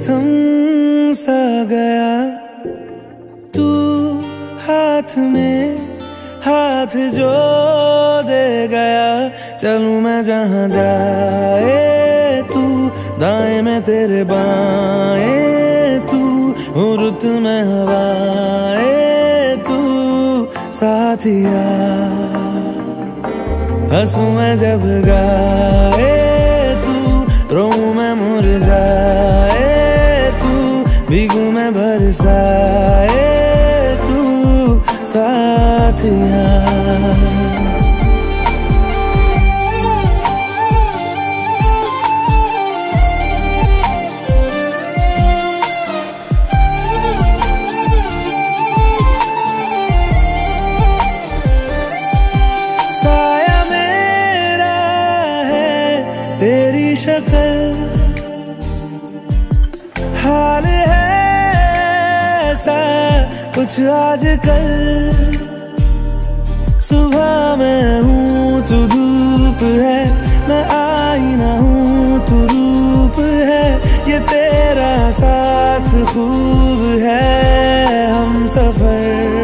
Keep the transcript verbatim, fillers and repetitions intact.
थम सा गया, तू हाथ में हाथ जो दे गया। चलूं मैं जहां जाए तू, दाएं में तेरे बाएं तू, रुत में हवाए तू साथिया। हंसूं मैं जब गाए तू, रोऊं मैं मुरझाए तू, भीगूं मैं बरसाए तू साथिया। साया मेरा है तेरी शक्ल, हाल है ऐसा कुछ आजकल। सुबह मैं हूँ तू धूप है, मैं आईना हूँ तू रूप है। ये तेरा साथ खूब है, हम सफर